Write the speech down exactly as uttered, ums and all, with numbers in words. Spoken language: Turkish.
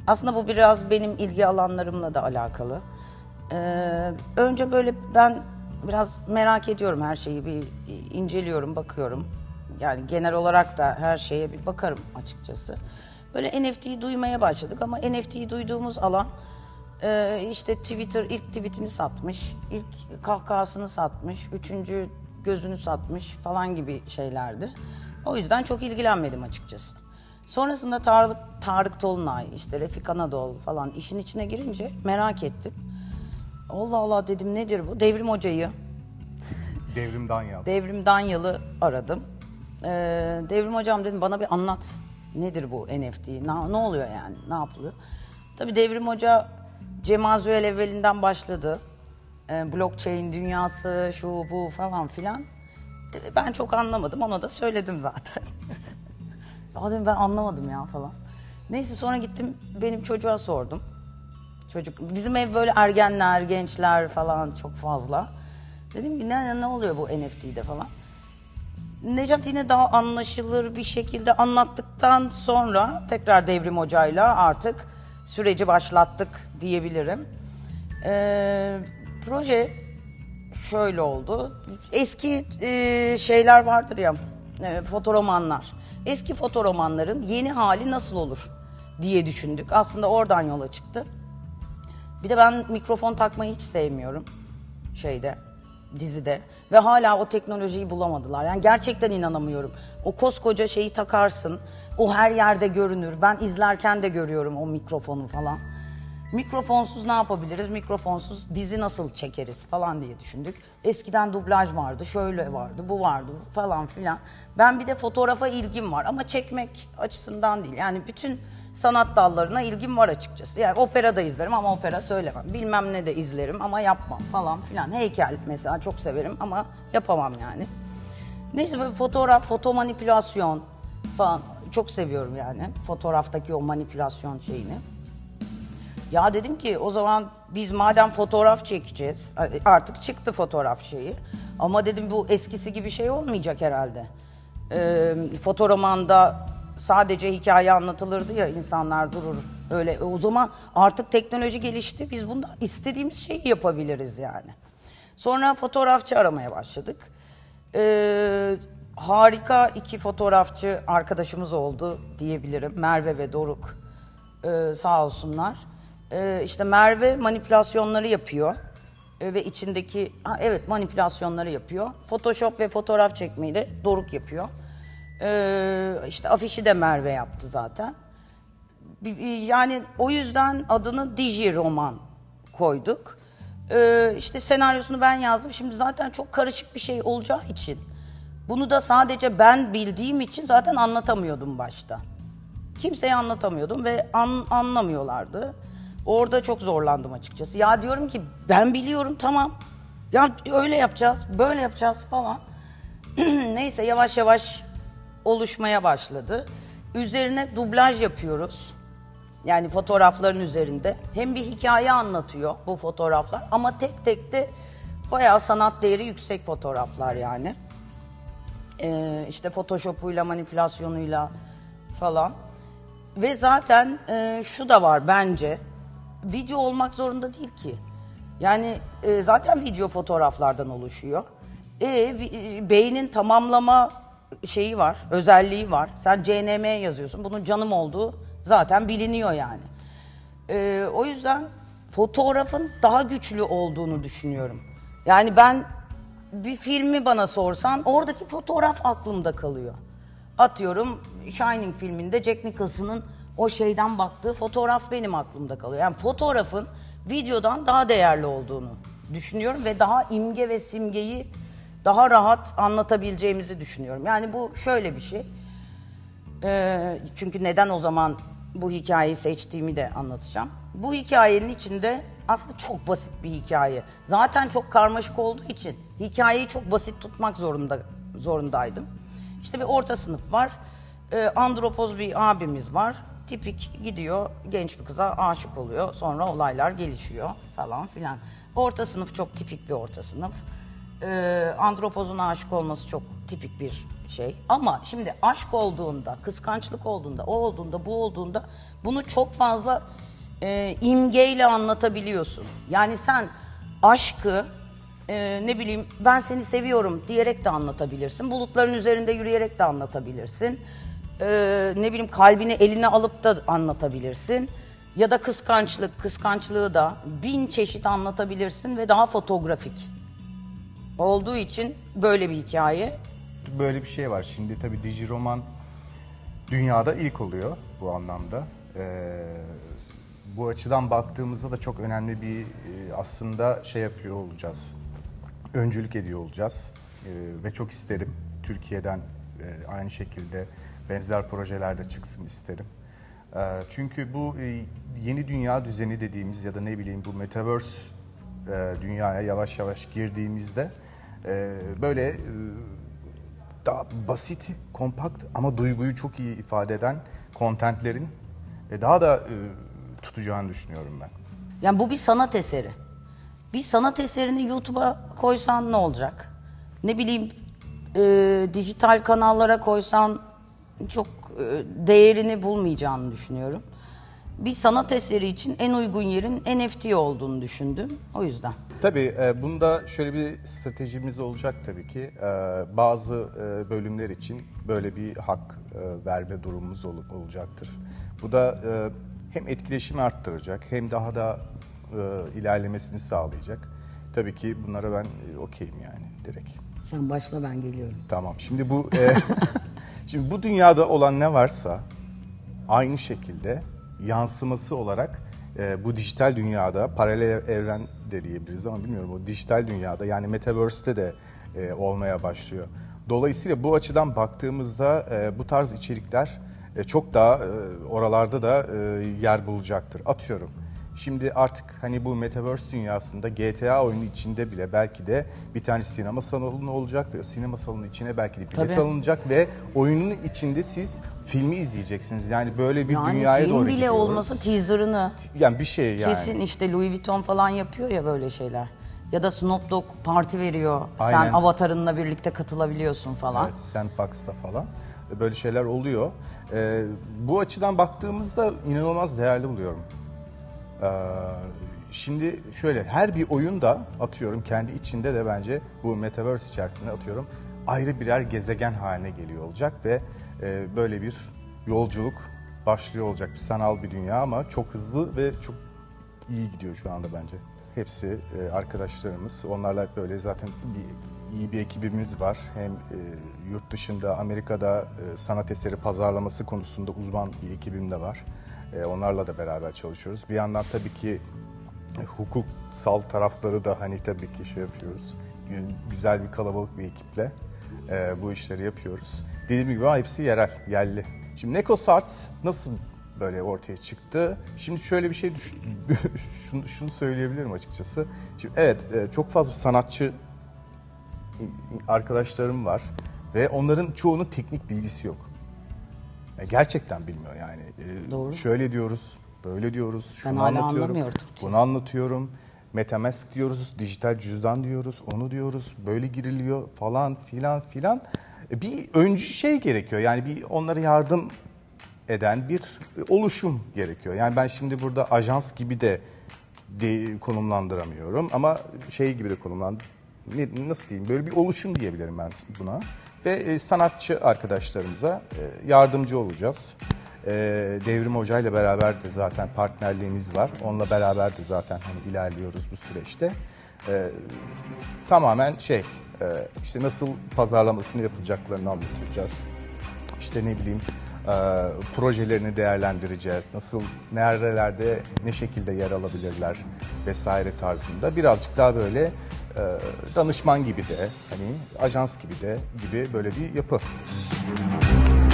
Aslında bu biraz benim ilgi alanlarımla da alakalı. Ee, önce böyle ben biraz merak ediyorum her şeyi, bir inceliyorum, bakıyorum. Yani genel olarak da her şeye bir bakarım açıkçası. Böyle N F T'yi duymaya başladık ama N F T'yi duyduğumuz alan e, işte Twitter ilk tweetini satmış, ilk kahkahasını satmış, üçüncü gözünü satmış falan gibi şeylerdi. O yüzden çok ilgilenmedim açıkçası. Sonrasında Tarık, Tarık Tolunay, işte Refik Anadolu falan işin içine girince merak ettim. Allah Allah dedim, nedir bu? Devrim Hoca'yı, Devrim Danyalı. Devrim Danyalı aradım. Ee, Devrim Hocam dedim, bana bir anlat. Nedir bu N F T? Ne, ne oluyor yani? Ne yapılıyor? Tabii Devrim Hoca Cemazüel evvelinden başladı. Ee, blockchain dünyası, şu bu falan filan. Ee, ben çok anlamadım, ona da söyledim zaten. Ya dedim, ben anlamadım ya falan. Neyse sonra gittim benim çocuğa sordum. Çocuk, bizim ev böyle ergenler, gençler falan çok fazla. Dedim ki ne, ne oluyor bu N F T'de falan. Necat yine daha anlaşılır bir şekilde anlattıktan sonra tekrar Devrim Hoca'yla artık süreci başlattık diyebilirim. Ee, proje şöyle oldu. Eski e, şeyler vardır ya, e, fotoromanlar. Eski fotoromanların yeni hali nasıl olur diye düşündük. Aslında oradan yola çıktı. Bir de ben mikrofon takmayı hiç sevmiyorum şeyde, dizide. Ve hala o teknolojiyi bulamadılar. Yani gerçekten inanamıyorum. O koskoca şeyi takarsın, o her yerde görünür. Ben izlerken de görüyorum o mikrofonu falan. Mikrofonsuz ne yapabiliriz? Mikrofonsuz dizi nasıl çekeriz falan diye düşündük. Eskiden dublaj vardı, şöyle vardı, bu vardı falan filan. Ben bir de fotoğrafa ilgim var ama çekmek açısından değil. Yani bütün sanat dallarına ilgim var açıkçası. Yani opera da izlerim ama opera söylemem. Bilmem ne de izlerim ama yapmam falan filan. Heykel mesela çok severim ama yapamam yani. Neyse böyle fotoğraf, foto manipülasyon falan çok seviyorum yani. Fotoğraftaki o manipülasyon şeyini. Ya dedim ki o zaman biz madem fotoğraf çekeceğiz, artık çıktı fotoğraf şeyi. Ama dedim bu eskisi gibi şey olmayacak herhalde. Ee, fotoromanda sadece hikaye anlatılırdı ya, insanlar durur öyle. O zaman artık teknoloji gelişti, biz bunda istediğimiz şeyi yapabiliriz yani. Sonra fotoğrafçı aramaya başladık. Ee, harika iki fotoğrafçı arkadaşımız oldu diyebilirim. Merve ve Doruk ee, sağ olsunlar. Ee, işte Merve manipülasyonları yapıyor ee, ve içindeki ha, evet manipülasyonları yapıyor. Photoshop ve fotoğraf çekmeyi de Doruk yapıyor. Ee, işte afişi de Merve yaptı zaten. Yani o yüzden adını Digi Roman koyduk. Ee, işte senaryosunu ben yazdım. Şimdi zaten çok karışık bir şey olacağı için bunu da sadece ben bildiğim için zaten anlatamıyordum başta. Kimseye anlatamıyordum ve an, anlamıyorlardı. Orada çok zorlandım açıkçası. Ya diyorum ki ben biliyorum, tamam. Ya öyle yapacağız, böyle yapacağız falan. Neyse yavaş yavaş oluşmaya başladı. Üzerine dublaj yapıyoruz. Yani fotoğrafların üzerinde. Hem bir hikaye anlatıyor bu fotoğraflar ama tek tek de bayağı sanat değeri yüksek fotoğraflar yani. Ee, işte Photoshop'uyla, manipülasyonuyla falan. Ve zaten e, şu da var bence. Video olmak zorunda değil ki. Yani e, zaten video fotoğraflardan oluşuyor. E, e, beynin tamamlama şeyi var, özelliği var. Sen C N M yazıyorsun. Bunun canım olduğu zaten biliniyor yani. E, o yüzden fotoğrafın daha güçlü olduğunu düşünüyorum. Yani ben bir filmi bana sorsan oradaki fotoğraf aklımda kalıyor. Atıyorum Shining filminde Jack Nicholson'ın o şeyden baktığı fotoğraf benim aklımda kalıyor. Yani fotoğrafın videodan daha değerli olduğunu düşünüyorum ve daha imge ve simgeyi daha rahat anlatabileceğimizi düşünüyorum. Yani bu şöyle bir şey. Ee, çünkü neden o zaman bu hikayeyi seçtiğimi de anlatacağım. Bu hikayenin içinde aslında çok basit bir hikaye. Zaten çok karmaşık olduğu için hikayeyi çok basit tutmak zorunda zorundaydım. İşte bir orta sınıf var. Ee, andropoz bir abimiz var. Tipik gidiyor, genç bir kıza aşık oluyor. Sonra olaylar gelişiyor falan filan. Orta sınıf çok tipik bir orta sınıf. Ee, andropozun aşık olması çok tipik bir şey. Ama şimdi aşk olduğunda, kıskançlık olduğunda, o olduğunda, bu olduğunda bunu çok fazla e, imgeyle anlatabiliyorsun. Yani sen aşkı e, ne bileyim ben seni seviyorum diyerek de anlatabilirsin. Bulutların üzerinde yürüyerek de anlatabilirsin. E, ne bileyim kalbini eline alıp da anlatabilirsin. Ya da kıskançlık, kıskançlığı da bin çeşit anlatabilirsin ve daha fotoğrafik olduğu için böyle bir hikaye. Böyle bir şey var. Şimdi tabii dijiroman dünyada ilk oluyor bu anlamda. Ee, bu açıdan baktığımızda da çok önemli bir e, aslında şey yapıyor olacağız. Öncülük ediyor olacağız. Ee, ve çok isterim Türkiye'den e, aynı şekilde benzer projeler de çıksın isterim. Ee, çünkü bu e, yeni dünya düzeni dediğimiz ya da ne bileyim bu metaverse e, dünyaya yavaş yavaş girdiğimizde e, böyle e, daha basit, kompakt ama duyguyu çok iyi ifade eden kontentlerin e, daha da e, tutacağını düşünüyorum ben. Yani bu bir sanat eseri. Bir sanat eserini YouTube'a koysan ne olacak? Ne bileyim e, dijital kanallara koysan çok e, değerini bulmayacağını düşünüyorum. Bir sanat eseri için en uygun yerin N F T olduğunu düşündüm. O yüzden. Tabii e, bunda şöyle bir stratejimiz olacak tabii ki. E, bazı e, bölümler için böyle bir hak e, verme durumumuz ol, olacaktır. Bu da e, hem etkileşimi arttıracak hem daha da e, ilerlemesini sağlayacak. Tabii ki bunlara ben e, okeyim yani direkt. Sen başla ben geliyorum. Tamam. Şimdi bu e, şimdi bu dünyada olan ne varsa aynı şekilde yansıması olarak e, bu dijital dünyada paralel evren de diyebiliriz ama bilmiyorum o dijital dünyada yani metaverse'te de e, olmaya başlıyor. Dolayısıyla bu açıdan baktığımızda e, bu tarz içerikler e, çok daha e, oralarda da e, yer bulacaktır. Atıyorum. Şimdi artık hani bu metaverse dünyasında G T A oyunu içinde bile belki de bir tane sinema salonu olacak ve sinema salonunun içine belki de bilet Tabii. alınacak ve oyunun içinde siz filmi izleyeceksiniz. Yani böyle bir Yani dünyaya film doğru bile gidiyoruz. olmasa teaserını Yani bir şey yani. kesin işte Louis Vuitton falan yapıyor ya böyle şeyler. Ya da Snoop Dogg parti veriyor. Aynen. Sen avatarınla birlikte katılabiliyorsun falan. Evet, Sandbox'ta falan böyle şeyler oluyor. Ee, bu açıdan baktığımızda inanılmaz değerli buluyorum. Ee, şimdi şöyle her bir oyunda atıyorum kendi içinde de bence bu metaverse içerisinde atıyorum ayrı birer gezegen haline geliyor olacak ve e, böyle bir yolculuk başlıyor olacak. Bir sanal bir dünya ama çok hızlı ve çok iyi gidiyor şu anda bence. Hepsi e, arkadaşlarımız. Onlarla böyle zaten bir, iyi bir ekibimiz var. Hem e, yurt dışında, Amerika'da e, sanat eseri pazarlaması konusunda uzman bir ekibim de var. E, onlarla da beraber çalışıyoruz. Bir yandan tabii ki e, hukuksal tarafları da hani tabii ki şey yapıyoruz. Güzel bir kalabalık bir ekiple e, bu işleri yapıyoruz. Dediğim gibi ama hepsi yerel, yerli. Şimdi Nekos Arts nasıl böyle ortaya çıktı? Şimdi şöyle bir şey düş şunu, şunu söyleyebilirim açıkçası. Şimdi evet çok fazla sanatçı arkadaşlarım var ve onların çoğunun teknik bilgisi yok. Gerçekten bilmiyor yani. Doğru. Şöyle diyoruz, böyle diyoruz, şunu Ben hala anlatıyorum, anlamıyor Türkçe. bunu anlatıyorum. MetaMask diyoruz, dijital cüzdan diyoruz, onu diyoruz, böyle giriliyor falan filan filan. Bir öncü şey gerekiyor yani bir onlara yardım eden bir oluşum gerekiyor. Yani ben şimdi burada ajans gibi de, de konumlandıramıyorum ama şey gibi de konumland ne, nasıl diyeyim böyle bir oluşum diyebilirim ben buna. Ve e, sanatçı arkadaşlarımıza e, yardımcı olacağız. E, Devrim Hoca ile beraber de zaten partnerliğimiz var. Onunla beraber de zaten hani ilerliyoruz bu süreçte. E, tamamen şey e, işte nasıl pazarlamasını yapılacaklarını anlatacağız. İşte ne bileyim e, projelerini değerlendireceğiz. Nasıl, nerelerde, ne şekilde yer alabilirler vesaire tarzında. Birazcık daha böyle e, danışman gibi de, hani ajans gibi de gibi böyle bir yapı.